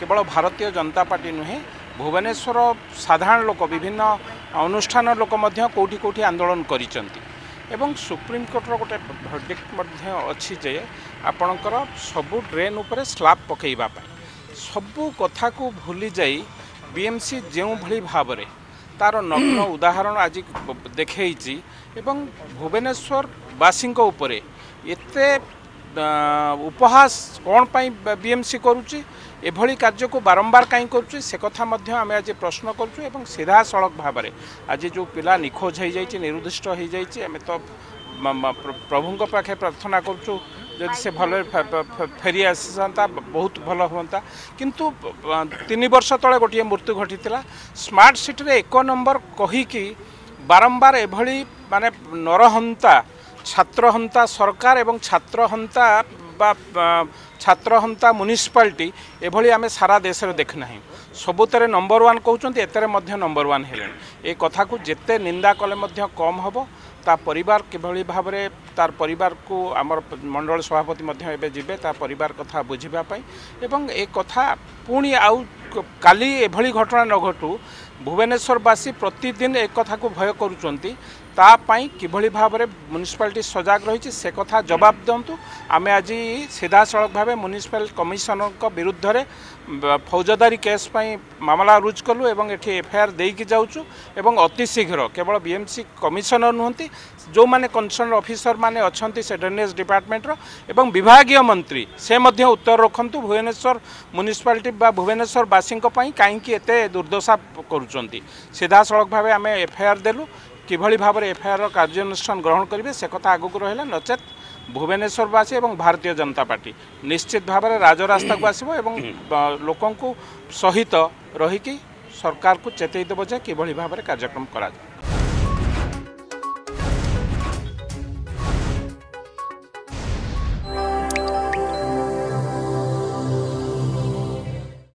केवल भारतीय जनता पार्टी नुहे भुवनेश्वर साधारण लोक विभिन्न अनुष्ठान लोक कौटी कौटी आंदोलन करिसेंती एवं सुप्रीम कोर्टर गोटे भर्डिक्ट अच्छी जे आपणकर सबू ड्रेन उपर स्लाब पकईवा सबू कथा को भूली जाई बीएमसी जो भली भाव में तार नग्न उदाहरण आज देखी एवं भुवनेश्वर वासी उपरे एते उपहास कौन पाई बीएमसी करुच्ची एभली कार्य को बारंबार कहीं करुच्ची से कथा आम आज प्रश्न करुँ सीधा सड़क भाव में आज जो पिला निखोज हो जाए निरुद्दिष्ट हो जाए आम तो प्रभु पाखे प्रार्थना करुँ जदि से भल फेरी आसता बहुत भल हाँ किंतु 3 वर्ष तले गोटे मृत्यु घटी स्मार्ट सिटी रे 1 नंबर कहीकि बारंबार एभली माने नरहंता छात्रहंता सरकार एवं छात्रहंता छात्रहंता म्युनिसिपालिटी एभली आमे सारा देश में देखना सबुतरे नंबर 1 कहते एतरे मध्य नंबर 1 हेले ए कथा को जेते निंदा कले मध्य कम हम ता परिवार किभली भाव में तार परिवार को आमर मंडल सभापति मध्य एबे जिबे ता परिवार कथा बुझिबा पई एवं ए कथा पुणी आउ काली एभली घटना न घटू भुवनेश्वरवासी प्रतिदिन एक कथा को भय करुचंती तापाई किभली भाव में म्युनिसिपालिटी सजग रही से कथा जवाब दिंतु आम आज सीधा सड़क भाव म्युनिसिपल कमिशनर विरुद्ध रे फौजदारी केस पई मामला रुज कलु एवं एठी एफआईआर देकी जाउछु एवं अति शीघ्र केवल बीएमसी कमिशनर नुहंती जो माने कंसर्न ऑफिसर माने अछंती से ड्रेनेज डिपार्टमेंट रो एवं विभागीय मंत्री से मध्य उत्तर रखंतु भुवनेश्वर म्युनिसिपालिटी बा भुवनेश्वर वासी कहीं एते दुर्दशा करुचंती सीधा सड़क भाव आम एफआईआर देलु किभली भाव में एफआईआर कार्यानुष्ठान ग्रहण करेंगे से कथा आगक रहा नचेत भुवनेश्वरवासी और भारतीय जनता पार्टी निश्चित भाव में राजरास्ता को आसब एवं लोकों सहित रहीकि सरकार को चेतई देव जे किभली भाव में कार्यक्रम करा